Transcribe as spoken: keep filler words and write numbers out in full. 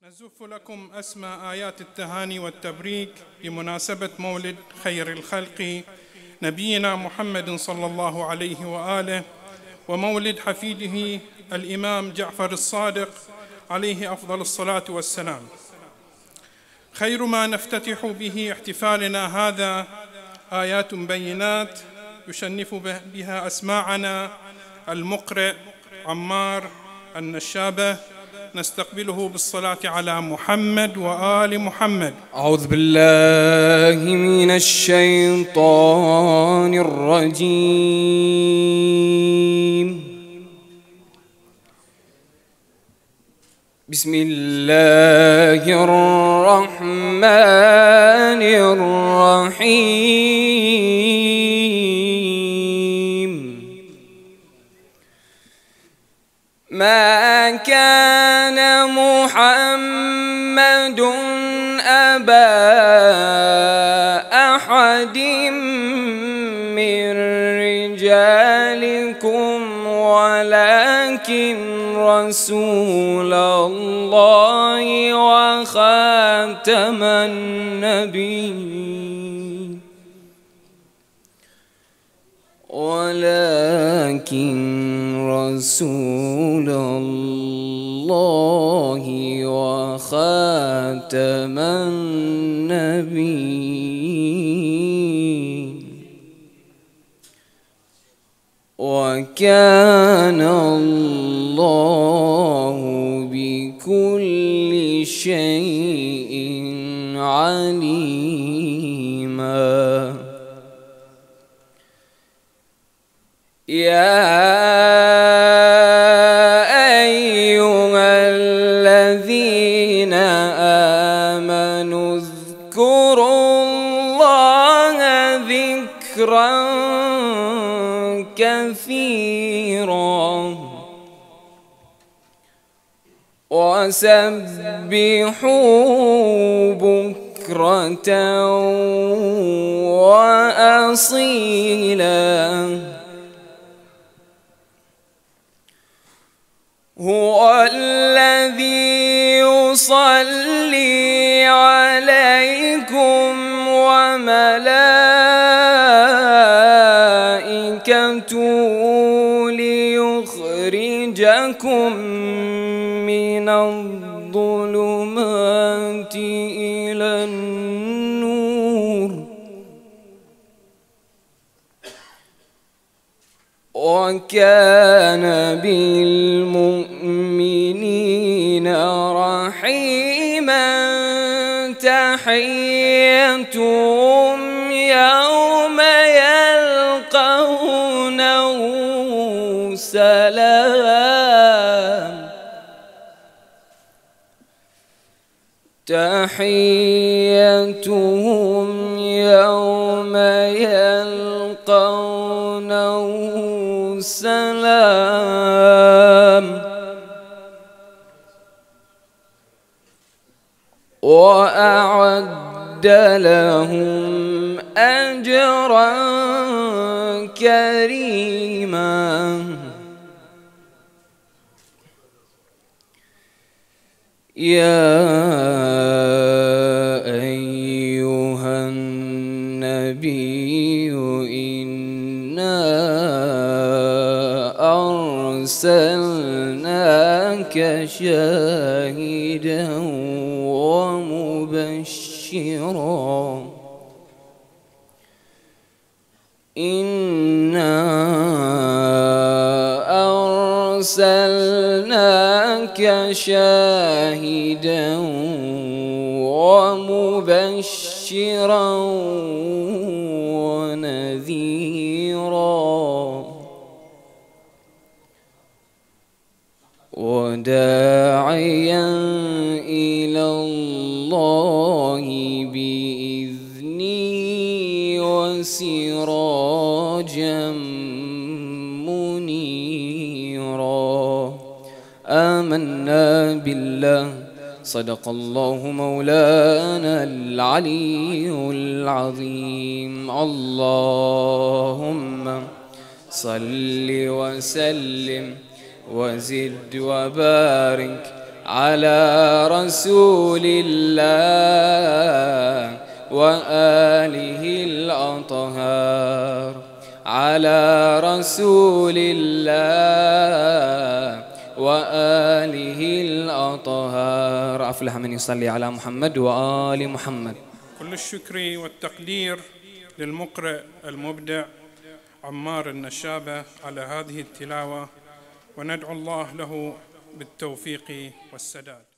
نزف لكم أسمى آيات التهاني والتبريك بمناسبة مولد خير الخلق نبينا محمد صلى الله عليه وآله، ومولد حفيده الإمام جعفر الصادق عليه أفضل الصلاة والسلام. خير ما نفتتح به احتفالنا هذا آيات بينات يشنف بها أسماعنا المقرئ عمار النشابة، نستقبله بالصلاة على محمد وآل محمد. أعوذ بالله من الشيطان الرجيم. بسم الله الرحمن الرحيم. ما كان محمد أبا أحد من رجالكم ولكن رسول الله وخاتم النبيين ولكن رسول الله وخاتم النبيين وكان الله بكل شيء عليما. يا أيها الذين آمنوا اذكروا الله ذكرا كثيرا وسبحوا بكرة وأصيلا. هو الذي يصلي عليكم وملائكته ليخرجكم من الظلمات إلى النور وكان بالمؤمنين رحيما. تحيتهم يوم يلقونه سلام. تحيتهم يوم يلقونه سلام. وأعد لهم أجرا كريما. يا أيها النبي إنا أرسلناك شاهدا ومبشرا. إنا أرسلناك شاهدا ومبشرا ونذيرا وداعيا إلى الله بإذنه وسراجا منيرا. آمنا بالله صدق الله مولانا العلي العظيم. اللهم صل وسلم وزد وبارك على رسول الله وآله الأطهار، على رسول الله وآله الأطهار. أفلح من يصلي على محمد وآل محمد. كل الشكر والتقدير للمقرئ المبدع عمار النشابة على هذه التلاوة، وندعو الله له بالتوفيق والسداد.